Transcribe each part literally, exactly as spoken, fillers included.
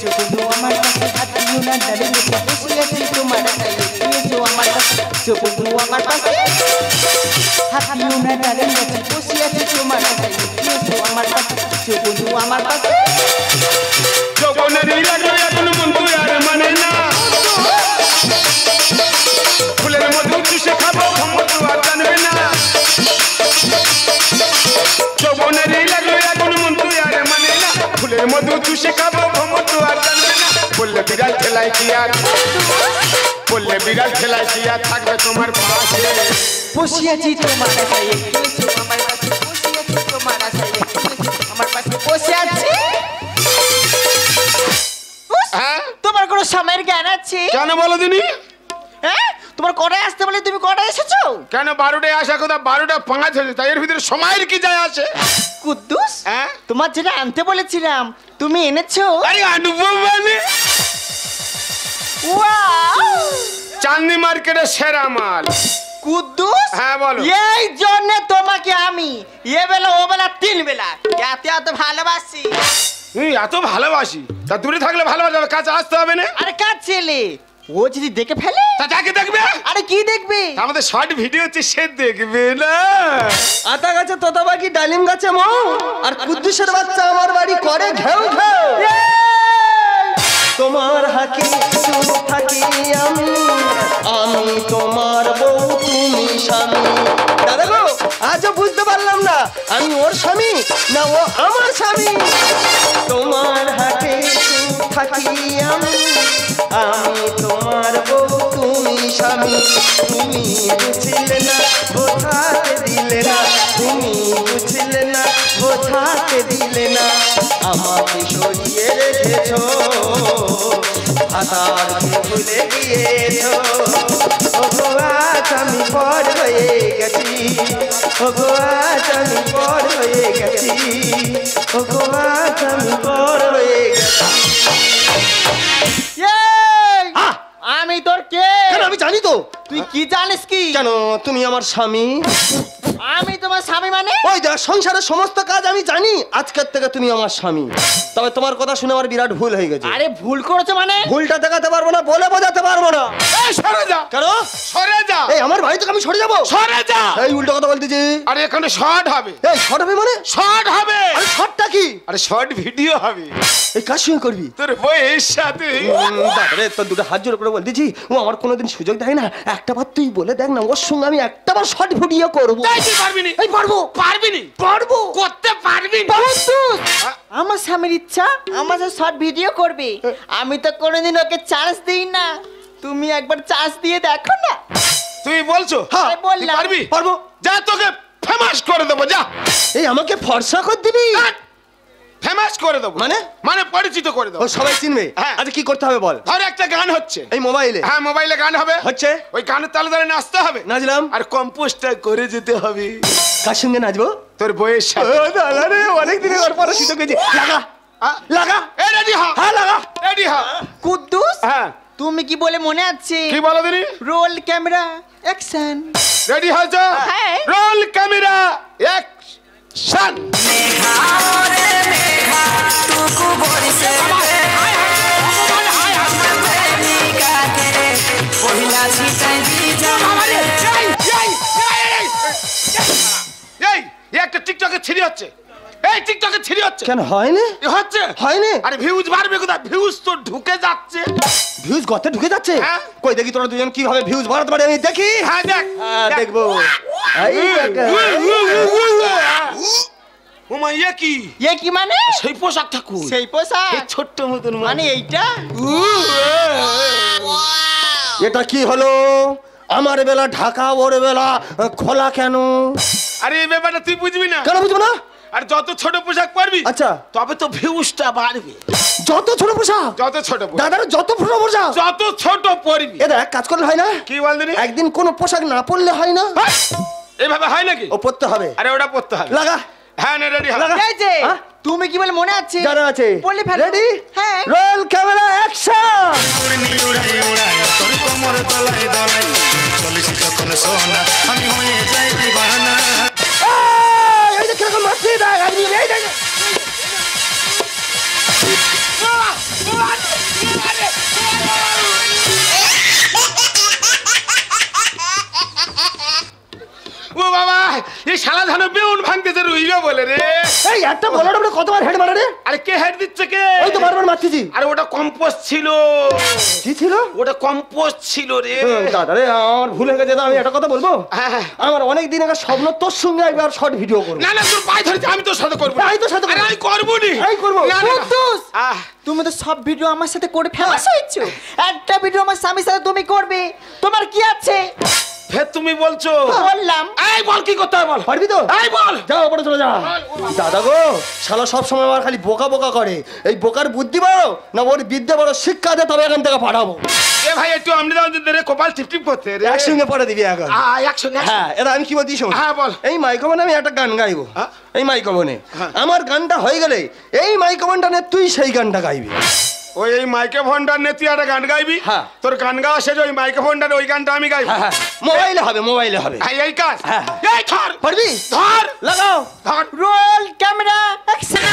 এসো বন্ধু আমার কাছে হাত দিও না ডালিম গাছে বসে আছি তোমার আশায় এসো আমার কাছে এসো বন্ধু আমার কাছে হাত দিও না ডালিম গাছে বসে আছি তোমার আশায় এসো আমার কাছে এসো বন্ধু আমার কাছে যৌবনেরই লাগলো এখন বন্ধু আর মানে না ফুলের মধু চুষে খাবো মধু আর জানবে না যৌবনেরই লাগলো এখন বন্ধু আর মানে না ফুলের মধু চুষে খাবো মধু আর জানবে না বললে বিড়াল খেলায় কি আর বললে বিড়াল খেলায় কি আর থাকবে তোমার পাশে বসে আছি তোমার আশায় এসো আমার কাছে বসে আছি তোমার আশায় আমার পাশে বসে আছি তোমার কোনো সময়ের জ্ঞান আছে কেন বলো দিনি হ্যাঁ তোমার কটায় আসতে বলে তুমি কটায় এসেছো কেন বারোটায় আসা কথা বারোটা পাঁচ হয়েছে তাই এর ভিতরে সময়ের কি যায় আসে কুদ্দুস হ্যাঁ তোমার যেটা আনতে বলেছিলাম তুমি এনেছো আরে আনবো মানে ওয়াও চাঁদনি মার্কেটের সেরা মাল কুদ্দুস হ্যাঁ বলো এই জন্য তোমাকে আমি এ বেলা ও বেলা তিন বেলা এত এত ভালোবাসি তুই এত ভালোবাসি তা দূরে থাকলে ভালোবাসা কাছে আসতে হবে না আরে কাজ ছেলে ও যদি দেখে ফেলে তা যাকে দেখবে আরে কি দেখবে আমাদের শর্ট ভিডিও হচ্ছে সে দেখবে না আতা গাছে তোতা পাখি ডালিম গাছে মৌ আর কুদ্দুসের বাচ্চা আমার বাড়ি করে ঘেউ ঘেউ তোমার হাকি সুখ থাকি আমি আমি তোমার বউ তুমি স্বামী দাদা গো আজও বুঝতে পারলাম না আমি ওর স্বামী না ও আমার স্বামী তোমার হাতে সুখ থাকি আমি আমি তোমার বউ তুমি স্বামী তুমি বুঝলে না বোঝাতে দিলে না তুমি বুঝলে না বোঝাতে দিলে না আমাকে সরিয়ে রেখেছো আতারকে ভুলে গিয়েছো ও গো আজ আমি পর হয়ে গেছি ও গো আজ আমি পর হয়ে গেছি ও গো আজ আমি পর হয়ে গেছি আমি তোর কে কেন আমি জানি তো তুই কি জানিস কি কেন তুমি আমার স্বামী আমি তোমার স্বামী মানে ওই দেখ সংসারের সমস্ত কাজ আমি জানি আজকের থেকে তুমি আমার স্বামী তবে তোমার কথা শুনে আমার বিরাট ভুল হয়ে গেছে আরে ভুল করেছো মানে ভুলটা দেখাতে পারবো না বলে বোঝাতে পারবো না এই সরে যা কেন সরে যা এই আমার বাড়ি থেকে আমি সরে যাবো সরে যা এই উল্টো কথা বলতেছি আরে এখানে শর্ট হবে এই শর্ট হবে মানে শর্ট হবে আরে শর্টটা কি আরে শর্ট ভিডিও হবে এই কার সঙ্গে করবি তোর বইয়ের সাথে বাবারে তোর দুটো হাত জোড় করে বলতেছি ও আমার কোনোদিন সুযোগ দেয় না একটা বার তুই বলে দেখ না ওর সঙ্গে আমি একটা বার শর্ট ভিডিও করবো তাই তুই পারবি না এই পারবো পারবি না পারবো করতে পারবি না আমার স্বামীর ইচ্ছা আমার সাথে শর্ট ভিডিও করবে আমি তো কোনোদিন ওকে চান্স দিই না তুমি একবার চান্স দিয়ে দেখো না তুই বলছো হ্যাঁ আমি বললাম পারবি পারবো যা তোকে ফেমাস করে দেবো যা এই আমাকে ফর্সা করে দিবি ফেমাস করে দেবো মানে মানে পরিচিত করে দেবো ও সবাই চিনবে হ্যাঁ। আচ্ছা কি করতে হবে বল ধর একটা গান হচ্ছে এই মোবাইলে হ্যাঁ মোবাইলে গান হবে হচ্ছে ওই গানের তালে তালে নাচতে হবে নাচলাম আর কম্পোজটা করে যেতে হবে কার সঙ্গে নাচবো তোর বইয়ের ও সাথে দাদা রে অনেক দিনের পর পর সুযোগ পেয়েছি লাগা লাগা এ রেডি হ হ্যাঁ লাগা রেডি হ কুদ্দুস হ্যাঁ তুমি কি বলে মনে আছে কি বলো দিনি রোল ক্যামেরা অ্যাকশন রেডি হয়েছো হ্যাঁ। রোল ক্যামেরা অ্যাকশন এই একটা টিকটকে ছিড়ি হচ্ছে এই টিকটকে ছিড়ি হচ্ছে কেন হয় না এ হচ্ছে হয় না আরে ভিউজ বাড়বে কোথায় ভিউজ তো ঢুকে যাচ্ছে ভিউজ গর্তে ঢুকে যাচ্ছে হ্যাঁ। কই দেখি তোরা দুজন কিভাবে ভিউজ বাড়াতে পারে আমি দেখি হ্যাঁ দেখ হ্যাঁ দেখবো এই দেখা। ওমা ইয়ে কি এ কি মানে সেই পোশাক ঠাকুর সেই পোশাক এই ছোট্ট মতন মানে এইটা এটা কি হলো আমার বেলা ঢাকা ওর বেলা খোলা কেন আরে এই ব্যাপারটা তুই বুঝবি না কেন বুঝবো না আর যত ছোট পোশাক পরবি আচ্ছা তবে তো ভিউজটা বাড়বে যত ছোট পোশাক যত ছোট পোশাক দাদার যত ছোট পোশাক যত ছোট পরবি এটা এক কাজ করলে হয় না কি বল দিনি একদিন কোন পোশাক না পরলে হয় না এইভাবে হয় নাকি ও পরতে হবে আরে ওটা পরতে হবে লাগা হ্যাঁ না রেডি লাগা। এই যে হ্যাঁ? তুমি কি বলে মনে আছে জানা আছে বলে ফেলো রেডি হ্যাঁ রোল ক্যামেরা অ্যাকশন এই যে কিরকম মারছি দেখ আপনি এই দেখ ধানো বেউন ভাঙতেছে রুইবে বলে রে। এই একটা বলাটা বলে কতবার হেড মারা রে? আরে কে হেড দিচ্ছে কে? ওই তো বারবার মারতেছি। আরে ওটা কম্পোস্ট ছিল। কি ছিল ওটা? কম্পোস্ট ছিল রে। দাদা রে আমার ভুল হয়ে গেছে, আমি একটা কথা বলবো। হ্যাঁ আমার অনেক দিন আগে স্বপ্ন তোর সঙ্গে আমি আর শর্ট ভিডিও করবো। না না তোর পায়ে ধরেছি, আমি তোর সাথে করবো। আমি তোর সাথে করবো। আমি করবো নি, আমি করবো। না না কুদ্দুস, আহ তুমি তো সব ভিডিও আমার সাথে করে ফেমাস হয়েছো, একটা ভিডিও আমার স্বামীর সাথে তুমি করবে, তোমার কি আছে? ফের তুমি বলছো? বললাম। এই বল কি করতে হবে বল। পারবি তো? এই বল। যাও ওপরে চলে যা। দাদা গো শালা সব সময় আমার খালি বোকা বোকা করে। এই বোকার বুদ্ধি বড় না ওর বিদ্যা বড়? শিক্ষা দে তবে এখান থেকে পাঠাবো। এ ভাই একটু আমনি দাও রে, কপাল টিপটিপ করতে রে। একসঙ্গে পড়ে দিবি এখন। আ একসঙ্গে। হ্যাঁ এরা আমি কি বলছি শোন। হ্যাঁ বল। এই মাইক্রোফোনে আমি একটা গান গাইবো। হ্যাঁ? এই মাইক্রোফোনে হ্যাঁ। আমার গানটা হয়ে গেলে এই মাইক্রোফোনটা নে তুই সেই গানটা গাইবি। ওই এই মাইক্রোফোনটার নে তুই একটা গান গাইবি। হ্যাঁ। তোর গান গাওয়া শেষ, ওই মাইক্রোফোনটার ওই গানটা আমি গাইবো। হ্যাঁ হ্যাঁ মোবাইলে হবে, মোবাইলে হবে। হ্যাঁ এই কাজ। হ্যাঁ, এই ধর পারবি? ধর লাগাও। ধর। Roll camera action.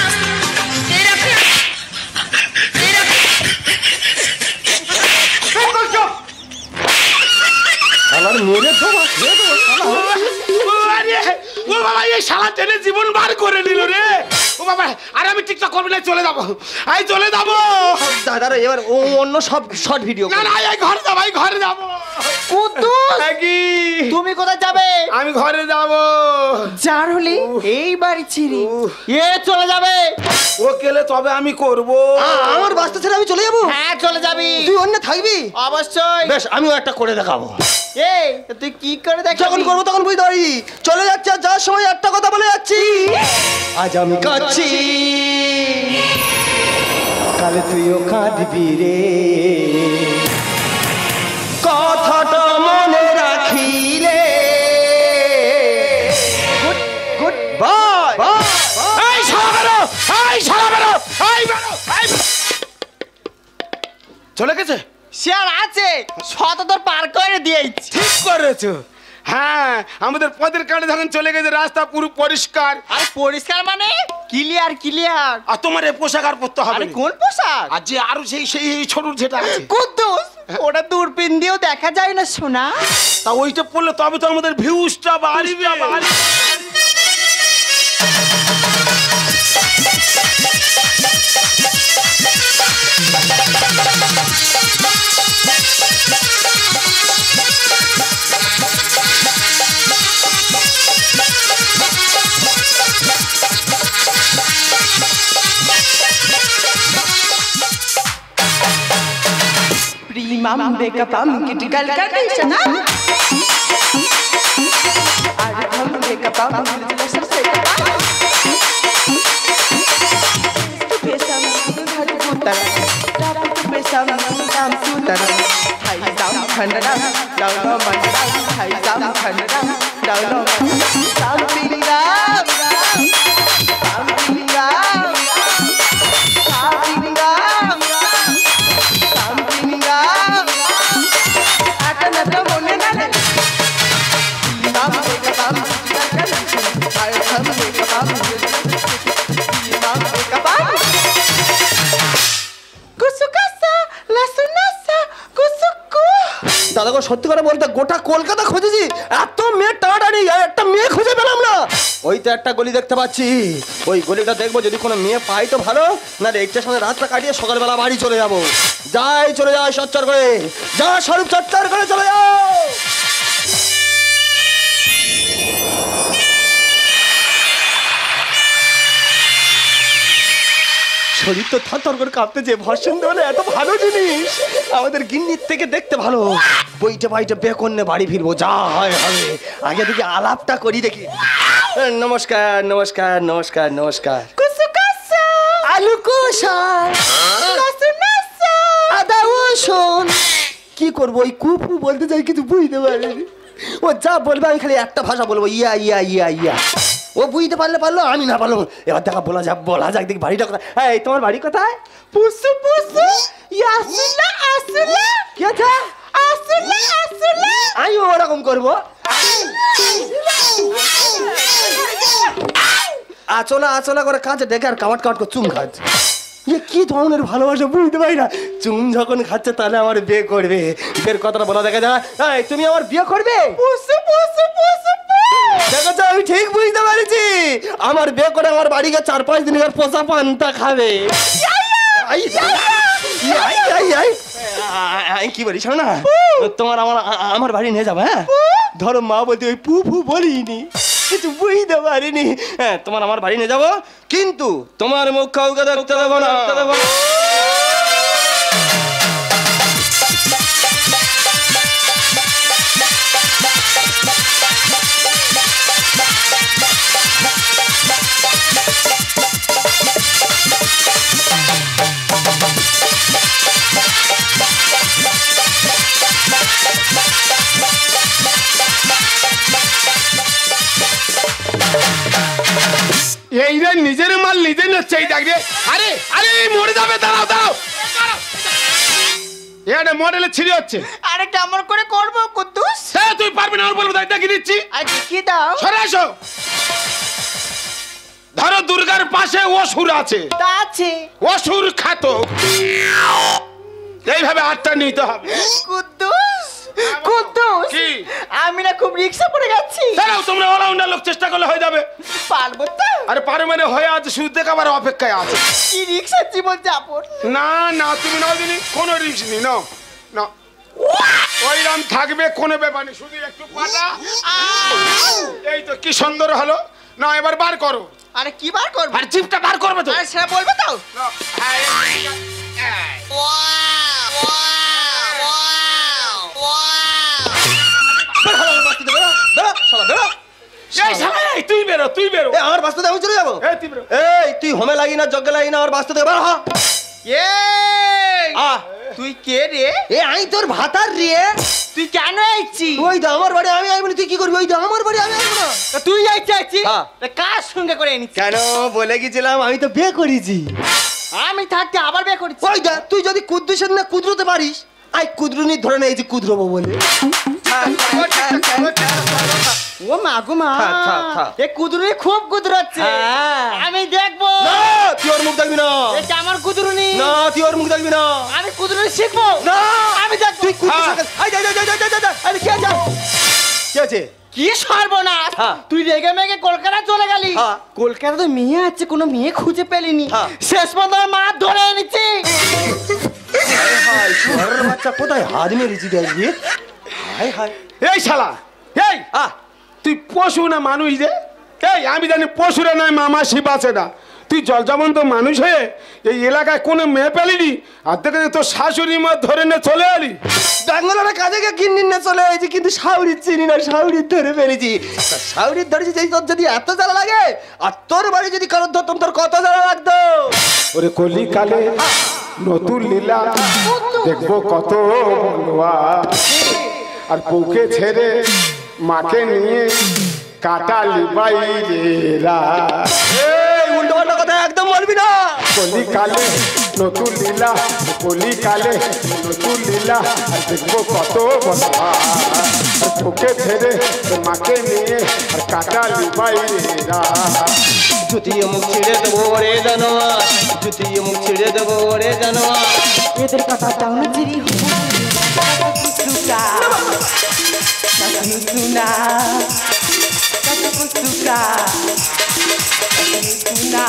আমার মেরে দেবো খেয়ে দেবো শালা। ও আরে, ও বাবা এই শালা টেনে জীবন বার করে নিল রে। ও বাবা আর আমি টিকটক করব না, চলে যাবো। এই চলে যাবো। দাদারা এবার ও অন্য সব শর্ট ভিডিও না না এই ঘরে যাবো, এই ঘরে যাবো। কুদ্দুস, কি তুমি কোথায় যাবে? আমি ঘরে যাবো। যার হলি এই বাড়ি ছিড়ি এ চলে যাবে। ও গেলে তবে আমি করব। আমার বাস্তা ছেড়ে আমি চলে যাবো? হ্যাঁ চলে যাবি। তুই অন্য থাকবি? অবশ্যই। বেশ আমিও একটা করে দেখাবো। এই তুই কি করে দেখ? যখন করবো তখন বুঝতে পারি। চলে যাচ্ছে আর যাওয়ার সময় একটা কথা বলে যাচ্ছি। আজ আমি কাঁদছি, কালে তুইও কাঁদবি রে, কথাটা মনে রাখিলে। Good bye. এই শালা বেরো, এই শালা বেরো, এই বেরো, এই বেরো। চলে গেছে? সে আর আছে, শতদর পার করে দিয়েছি। ঠিক করেছো। হ্যাঁ আমাদের পদের কারণে যখন চলে গেছে রাস্তা পুরো পরিষ্কার। আর পরিষ্কার মানে ক্লিয়ার ক্লিয়ার। আর তোমার এই পোশাক আর পরতে হবে আরে না। কোন পোশাক? আর যে আরো সেই সেই ছোটর যেটা আছে কুদ্দুস, ওটা দূরবীন দিয়েও দেখা যায় না সোনা। তা ওইটা পড়লে তবে তো আমাদের ভিউজটা বাড়বে। প্রিমাম বেকআপ ক্রিটিক্যাল কন্ডিশন। আর हम बेकअप रिलेशन से बेसम घट पुतर रात बेसम नाम सुतर हाय साम खंडरा डाउनो मंडरा हाय साम खंडरा डाउनो साम पिंगा साम पिंगा साम पिंगा साम पिंगा आता नता बोले ना नाम बेकअप আর हम बेकअप नाम बेकअप কুসুকাসা লাসুনাসা কুসুকু। দাদা গো সত্যি করে বলতে গোটা কলকাতা খুঁজেছি, এত মেয়ে টানাটানি একটা মেয়ে খুঁজে পেলাম না। ওই তো একটা গলি দেখতে পাচ্ছি, ওই গলিটা দেখবো, যদি কোনো মেয়ে পাই তো ভালো, না রে একটার সঙ্গে রাতটা কাটিয়ে সকালবেলা বাড়ি চলে যাবো। যাই চলে যাই চচ্চর করে, যা স্বরূপ চচ্চর করে চলে যাও। শরীর তো থরথর করে কাঁপতেছে, ভর্ষণ দেওয়া এত ভালো জিনিস, আমাদের গিন্নির থেকে দেখতে ভালো। বইটা বাইটা বেকন্নে বাড়ি ফিরবো, যা হয় হবে, আগে দিকে আলাপটা করি দেখি। নমস্কার নমস্কার নমস্কার নমস্কার। কুসুকাসা আলু কষা লাসুনাসা আদা রসুন। কি করবো ওই কুপু বলতে চাই কিছু বুঝতে পারি, ও যা বলবে আমি খালি একটা ভাষা বলবো, ইয়া ইয়া ইয়া ইয়া। ও বুঝতে পারলে পারলো, আমি না পারলো। এবার দেখা বলা যাক, বলা যাক দেখি বাড়িটা কোথায়। এই তোমার বাড়ি কোথায়? পুসু পুসু ইয়াসুলা আসুলা কি আছে? আসুলা আসুলা। আমি ওরকম করবো, আচলা আচলা করে কাছে ডেকে আর কামাট কামাট করে চুম খাচ্ছে। ইয়ে কি ধরনের ভালোবাসা বুঝতে পারি না। চুম যখন খাচ্ছে তাহলে আমার বিয়ে করবে, বিয়ের কথাটা বলা দেখা যায়। এই তুমি আমার বিয়ে করবে? পুসু পুসু পুসু পুসু। দেখো তো আমি ঠিক বুঝতে পারছি আমার বিয়ে করে আমার বাড়ি গিয়ে চার পাঁচ দিন এবার পোষা পান্তা খাবে আই, আই, আই, আই। আমি কি বলি শোনো না তোমার আমার আমার বাড়ি নিয়ে যাবো হ্যাঁ ধরো মা বলতে ওই পু ফু বলিনি কিছু বুঝতে পারিনি হ্যাঁ তোমার আমার বাড়ি নিয়ে যাবো কিন্তু তোমার মুখ কাউকে দেখতে দেবো না দেবো না এই রে নিজের মাল নিজে নিচ্ছে এই দেখ রে আরে আরে মরে যাবে দাঁড়াও দাঁড়াও এটা মডেলে ছিঁড়ে হচ্ছে আরে কেমন করে করবো কুদ্দুস? হ্যাঁ তুই পারবি না আর বলবো তাই দেখিয়ে দিচ্ছি আর দেখিয়ে দাও। সরে আসো ধরো দুর্গার পাশে অসুর আছে তা আছে অসুর খাত এইভাবে আটটা নিতে হবে কুদ্দুস কুদ্দুস কি? আমি না খুব রিক্সা পড়ে যাচ্ছি। দাঁড়াও তোমরা অলরাউন্ডার লোক চেষ্টা করলে হয়ে যাবে পারবো তো? আরে পারে মানে হয়ে আছে শুধু দেখাবার অপেক্ষায় আছে কি রিক্সার জীবন যাপন। না না তুমি নাও দিনি কোনো রিস্ক নেই নাও না ওইরাম থাকবে কোনো ব্যাপার নেই শুধু একটু পাটা এই তো কি সুন্দর হলো না এবার বার করো আরে কি বার করবো? আর জিপটা বার করবে তো আরে সেটা বলবে তো? না, হ্যাঁ, এই, এই। এই শালা, এই, তুই বেরো তুই বেরো আমার বাস্তবে আমি চলে যাবো এই তুই বেরো এই তুই হোমে লাগি না যজ্ঞে লাগি না আমার বাস্তবে বার হ এই আহ তুই কে রে? এ আই তোর ভাতার রে তুই কেন আইছি? ওই তো আমার বাড়ি আমি আইবনি তুই কি করবি ওই তো আমার বাড়ি আমি আইবো না তা তুই আইছি আইছি হ্যাঁ। তা কার সঙ্গে করে এনেছিস? কেন বলে গেছিলাম আমি তো বিয়ে করেছি আমি থাকতে আবার বিয়ে করেছি। ওই দা তুই যদি কুদ্দুসের না কুদরতে পারিস আই কুদরুনি ধরে না এই যে কুদরবো বলে ও মা গো মা থাক, থাক, থাক। এ কুদরুনি খুব কুদরাচ্ছে। হ্যাঁ। আমি দেখবো না তুই ওর মুখ দেখবি না এটা আমার কুদরুনি। না তুই ওর মুখ দেখবি না আমি কুদরুনি শিখবো। না আমি দেখবো। তুই কুদ্দুসের কাছে আই যা যা যা যা যা, যা আরে কি আছে কি আছে কি সর্বনাশ, হ্যাঁ। তুই রেগে মেগে কলকাতা চলে গেলি। হ্যাঁ। কলকাতা মেয়ে আছে, কোনো মেয়ে খুঁজে পেলিনি। হ্যাঁ। শেষ পর্যন্ত আমার মা ধরে এনেছি। হাই শহরের বাচ্চা কোথায় হাত মেরেছি দেখবি হাই হাই এই শালা এই আহ তুই পশু না মানুষ রে এই আমি জানি পশুরা নয় মামা শিব আছে না তুই জল যেমন তো মানুষ হয়ে এই এলাকায় কোনো মেয়ে পেলিনি আর দেখে তোর শাশুড়ি মা ধরে নিয়ে চলে এলি ব্যাঙ্গালোরে কাজে গিয়ে কিন্নি না চলে এসেছি কিন্তু শাউরির চিনি না শাউরির ধরে ফেলেছি শাউরির ধরেছি যে তোর যদি এত জ্বালা লাগে আর তোর বাড়ি যদি কারোর ধরতাম তোর কত জ্বালা লাগতো ওরে কলি কালে নতুন লীলা দেখবো কত বলুয়া আর বউকে ছেড়ে মাকে নিয়ে কাটালি বাইরেরা এই উল্টো পাল্টা কথা একদম বলবি না কলি কালে নতুন লীলা কলি কালে নতুন লীলা আর দেখবো কত বলুয়া আর বউকে ছেড়ে মাকে নিয়ে আর কাটালি বাইরেরা জুতিয়ে মুখ ছিঁড়ে দেবো রে জানোয়া জুতিয়ে মুখ ছিঁড়ে দেবো রে জানোয়া এদের কথা দাও না চিরি সুকা সুনা সুকা সুনা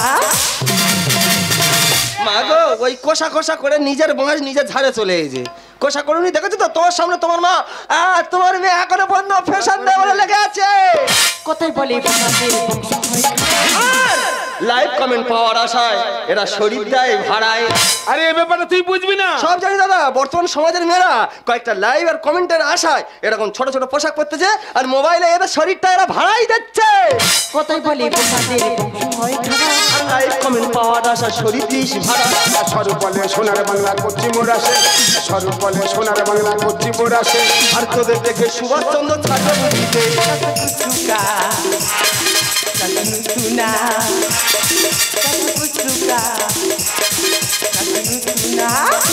মা গো ওই কোষা কোষা করে নিজের বাঁশ নিজের ঝাড়ে চলে এসেছে কোষা করুনি দেখেছো তো তোমার সামনে তোমার মা আর তোমার মেয়ে এখনো পর্যন্ত ফ্যাশন দেয় বলে লেগে আছে কোথায় বলে লাইভ কমেন্ট পাওয়ার আশায় এরা শরীর দেয় ভাড়ায় আরে এ ব্যাপারে তুই বুঝবি না সব জানি দাদা বর্তমান সমাজের মেয়েরা কয়েকটা লাইভ আর কমেন্টের আশায় এরকম ছোট ছোট পোশাক পরতেছে আর মোবাইলে এদের শরীরটা এরা ভাড়াই দিচ্ছে কোথায় বলে আর লাইভ কমেন্ট পাওয়ার আশা শরীর দিস ভাড়া স্বরূপ বলে সোনার বাংলা করছি মোর আসে স্বরূপ বলে সোনার বাংলা করছি মোর আসে আর তোদের দেখে সুভাষচন্দ্র ছাত্র দিতে সুকা সুনা সুকা সুনা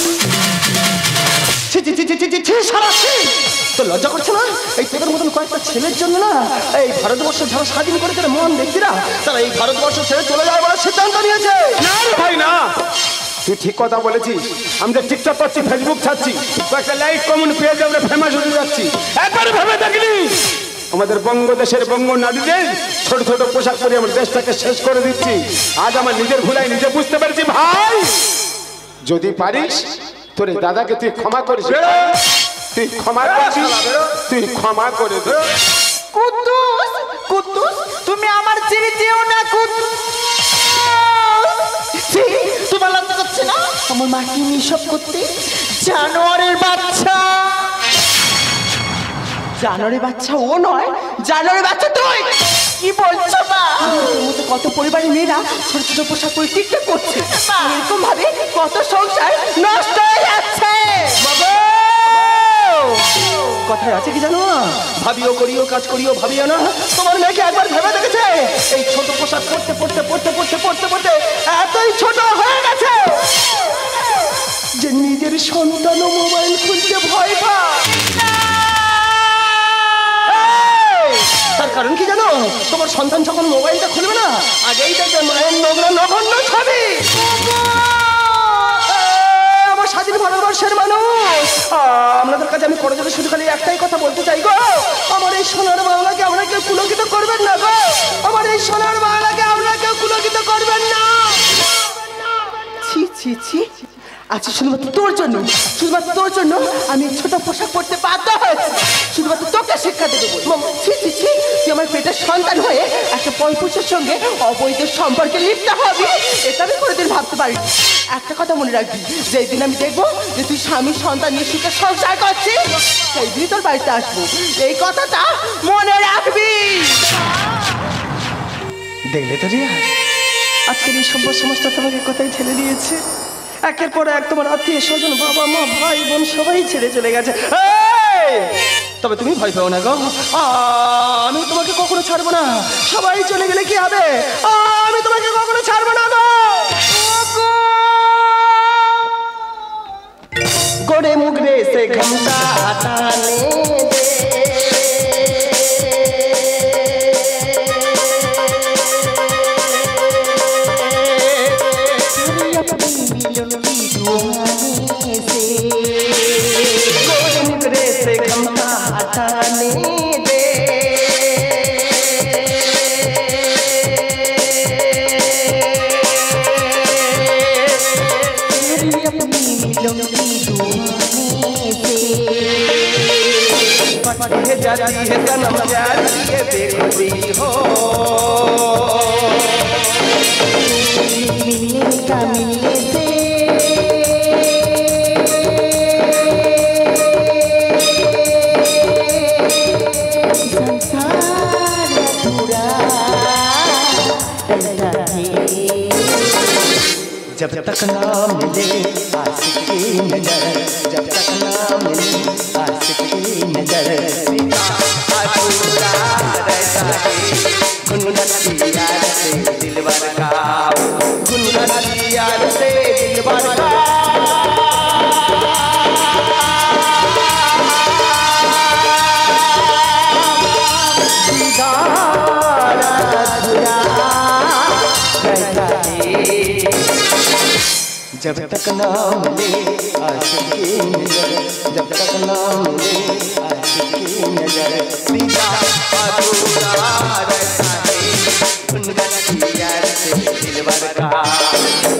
ছি ছি ছি ছি ছি ছি ছি সারাচ্ছি তো লজ্জা করছে না এই তোদের মতন কয়েকটা ছেলের জন্য না এই ভারতবর্ষ যারা স্বাধীন করে তারা মন ব্যক্তিরা তারা এই ভারতবর্ষ ছেড়ে চলে যাওয়ার বলে সিদ্ধান্ত নিয়েছে না রে ভাই না তুই ঠিক কথা বলেছিস আমি যে টিকটক করছি ফেসবুক ছাড়ছি কয়েকটা লাইক কমেন্ট পেয়ে আমরা ফেমাস হতে যাচ্ছি একবার ভেবে দেখলি আমাদের বঙ্গদেশের বঙ্গ নারীদের ছোট ছোট পোশাক পরে আমার দেশটাকে শেষ করে দিচ্ছি। আজ আমার নিজের ভুলাই নিজে বুঝতে পেরেছি ভাই, যদি পারিস তোর এই দাদাকে তুই ক্ষমা করিস, তুই ক্ষমা করিস, তুই ক্ষমা করে দে। কুদ্দুস, কুদ্দুস, তুমি আমার ছেড়ে যেও না কুদ্দুস। ছি, তোমার লজ্জা করছে না আমার মাকে নিয়ে সব করতে? জানোয়ারের বাচ্চা, জানোয়ারের বাচ্চা ও নয়, জানোয়ারের বাচ্চা তুই। কি বলছো মা? তোর মতো কত পরিবারের মেয়েরা ছোট ছোট পোশাক পরে টিকটক করছে, এরকম ভাবে কত সংসার নষ্ট হয়ে যাচ্ছে। কথায় আছে কি জানো, ভাবিও করিও কাজ করিও ভাবিও না। তোমার মেয়েকে একবার ভেবে দেখেছে এই ছোট পোশাক পড়তে পড়তে পড়তে পড়তে পড়তে পড়তে এতই ছোট হয়ে গেছে যে নিজের সন্তানও মোবাইল খুলতে ভয় পায়। তার কারণ কি জানো, তোমার সন্তান যখন মোবাইলটা খুলবে না, আগেই দেখবে মায়ের নোংরা নগণ্য ছবি। আমার স্বাধীন ভারতবর্ষের মানুষ, আপনাদের কাছে আমি করজোরে শুধু খালি একটাই কথা বলতে চাই গো, আমার এই সোনার বাংলাকে আপনারা কেউ পুলকিত করবেন না গো, আমার এই সোনার বাংলাকে আপনারা কেউ পুলকিত করবেন না। ছি ছি ছি, আচ্ছা শুধুমাত্র তোর জন্য, শুধুমাত্র তোর জন্য আমি ছোট পোশাক পরতে বাধ্য হয়েছি, শুধুমাত্র তোকে শিক্ষা দেবো। ছি ছি ছি, তুই আমার পেটের সন্তান হয়ে একটা পরপুরুষের সঙ্গে অবৈধ সম্পর্কে লিপ্ত হবি, এটা আমি কোনোদিন ভাবতে পারি। একটা কথা মনে রাখবি, যেই দিন আমি দেখবো যে তুই স্বামী সন্তান নিয়ে সুখে সংসার করছিস, সেই দিনই তোর বাড়িতে আসবো, এই কথাটা মনে রাখবি। দেখলে তো রিয়া, আজকের এই সভ্য সমাজটা তোমাকে কোথায় ঠেলে দিয়েছে। একের পর এক তোমার আত্মীয় স্বজন, বাবা মা ভাই বোন সবাই ছেড়ে চলে গেছে। তবে তুমি ভয় পাও না গো, আমি তোমাকে কখনো ছাড়বো না। সবাই চলে গেলে কি হবে, আমি তোমাকে কখনো ছাড়বো না গো। গোড়ে মুগরে সে ঘুমটা হাতানে দে, जाती है जन्म जाती है बेखुदी हो, मिलने का मिलने से संसार अधूरा रहता है। जब तक ना मिले आशिक की नजर, जब तक ना मिले आशिक की नजर, गुनगुनाती याद से दिलबर का, गुनगुनाती याद से दिलबर का, दीदार अधूरा रहता है। जब तक ना मिले आशिक की नजर, जब तक ना मिले आशिक की नजर, दीदार अधूरा रहता है। गुनगुनाती याद से दिलबर का।